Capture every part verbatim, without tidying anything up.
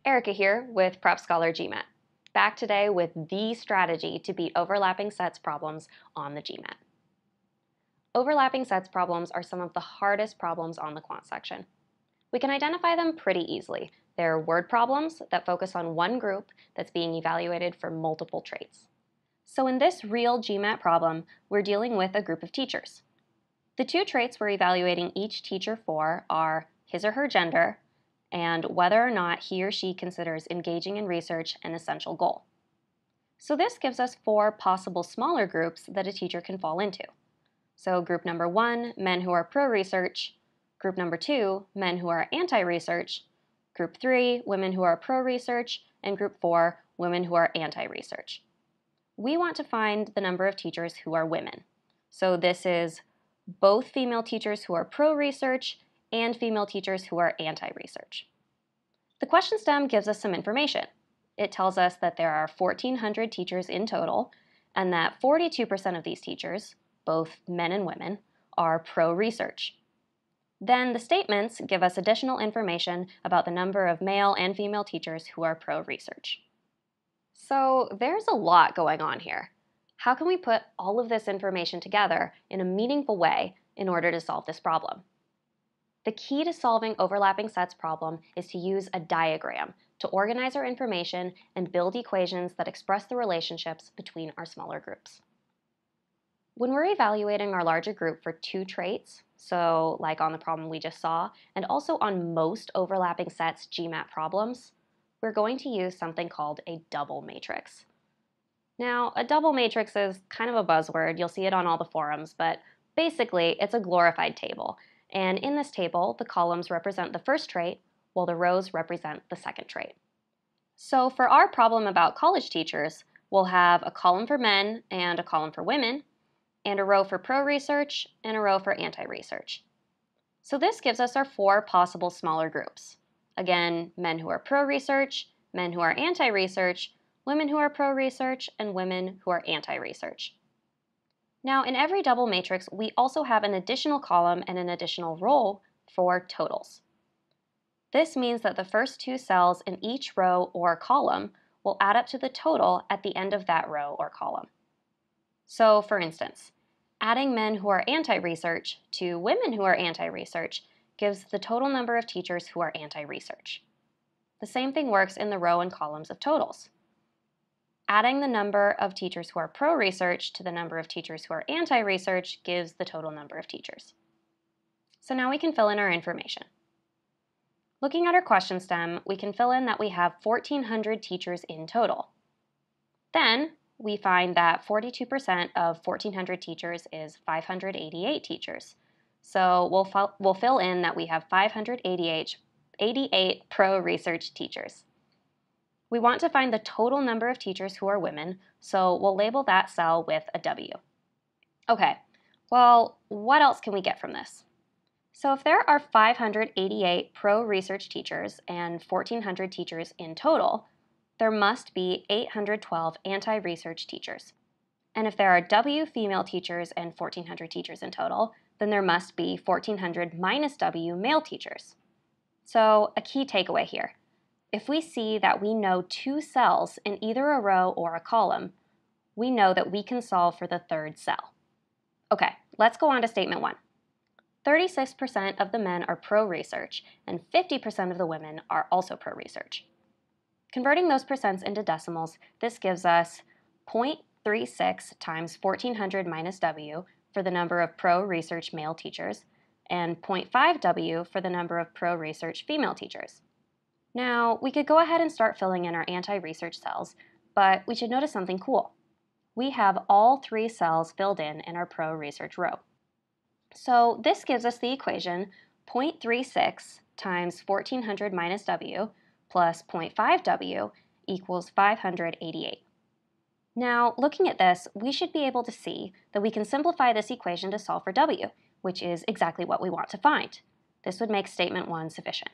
Erika here with PrepScholar G MAT, back today with the strategy to beat overlapping sets problems on the G MAT. Overlapping sets problems are some of the hardest problems on the quant section. We can identify them pretty easily. They're word problems that focus on one group that's being evaluated for multiple traits. So in this real G MAT problem, we're dealing with a group of teachers. The two traits we're evaluating each teacher for are his or her gender and whether or not he or she considers engaging in research an essential goal. So this gives us four possible smaller groups that a teacher can fall into. So group number one, men who are pro-research. Group number two, men who are anti-research. Group three, women who are pro-research. And group four, women who are anti-research. We want to find the number of teachers who are women. So this is both female teachers who are pro-research and female teachers who are anti-research. The question stem gives us some information. It tells us that there are fourteen hundred teachers in total, and that forty-two percent of these teachers, both men and women, are pro-research. Then the statements give us additional information about the number of male and female teachers who are pro-research. So there's a lot going on here. How can we put all of this information together in a meaningful way in order to solve this problem? The key to solving overlapping sets problem is to use a diagram to organize our information and build equations that express the relationships between our smaller groups. When we're evaluating our larger group for two traits, so like on the problem we just saw, and also on most overlapping sets G MAT problems, we're going to use something called a double matrix. Now, a double matrix is kind of a buzzword. You'll see it on all the forums, but basically it's a glorified table. And in this table, the columns represent the first trait, while the rows represent the second trait. So for our problem about college teachers, we'll have a column for men and a column for women, and a row for pro-research and a row for anti-research. So this gives us our four possible smaller groups. Again, men who are pro-research, men who are anti-research, women who are pro-research, and women who are anti-research. Now, in every double matrix, we also have an additional column and an additional row for totals. This means that the first two cells in each row or column will add up to the total at the end of that row or column. So, for instance, adding men who are anti-research to women who are anti-research gives the total number of teachers who are anti-research. The same thing works in the row and columns of totals. Adding the number of teachers who are pro-research to the number of teachers who are anti-research gives the total number of teachers. So now we can fill in our information. Looking at our question stem, we can fill in that we have fourteen hundred teachers in total. Then we find that forty-two percent of fourteen hundred teachers is five hundred eighty-eight teachers. So we'll, we'll fill in that we have five hundred eighty-eight pro-research teachers. We want to find the total number of teachers who are women, so we'll label that cell with a W. Okay, well, what else can we get from this? So if there are five hundred eighty-eight pro-research teachers and fourteen hundred teachers in total, there must be eight hundred twelve anti-research teachers. And if there are W female teachers and fourteen hundred teachers in total, then there must be fourteen hundred minus W male teachers. So a key takeaway here. If we see that we know two cells in either a row or a column, we know that we can solve for the third cell. Okay, let's go on to statement one. thirty-six percent of the men are pro-research and fifty percent of the women are also pro-research. Converting those percents into decimals, this gives us zero point three six times fourteen hundred minus W for the number of pro-research male teachers and zero point five W for the number of pro-research female teachers. Now, we could go ahead and start filling in our anti-research cells, but we should notice something cool. We have all three cells filled in in our pro-research row. So this gives us the equation zero point three six times fourteen hundred minus W plus zero point five W equals five hundred eighty-eight. Now, looking at this, we should be able to see that we can simplify this equation to solve for W, which is exactly what we want to find. This would make statement one sufficient.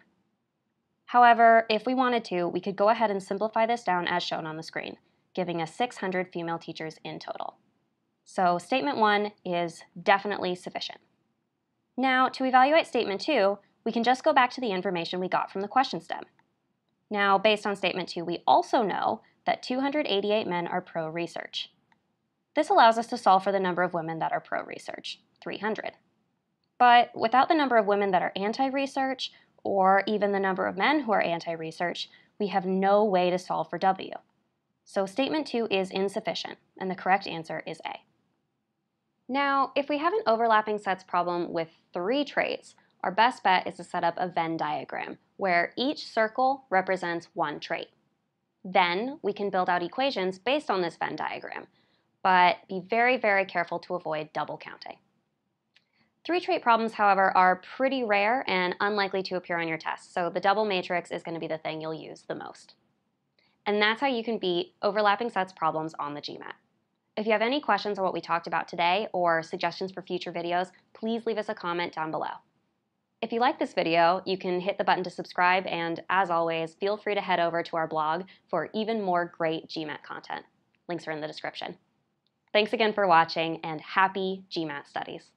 However, if we wanted to, we could go ahead and simplify this down as shown on the screen, giving us six hundred female teachers in total. So statement one is definitely sufficient. Now, to evaluate statement two, we can just go back to the information we got from the question stem. Now, based on statement two, we also know that two hundred eighty-eight men are pro-research. This allows us to solve for the number of women that are pro-research, three hundred. But without the number of women that are anti-research, or even the number of men who are anti-research, we have no way to solve for W. So statement two is insufficient, and the correct answer is A. Now, if we have an overlapping sets problem with three traits, our best bet is to set up a Venn diagram, where each circle represents one trait. Then we can build out equations based on this Venn diagram, but be very, very careful to avoid double counting. Three-trait problems, however, are pretty rare and unlikely to appear on your test, so the double matrix is going to be the thing you'll use the most. And that's how you can beat overlapping sets problems on the GMAT. If you have any questions on what we talked about today or suggestions for future videos, please leave us a comment down below. If you like this video, you can hit the button to subscribe, and as always, feel free to head over to our blog for even more great GMAT content. Links are in the description. Thanks again for watching, and happy GMAT studies!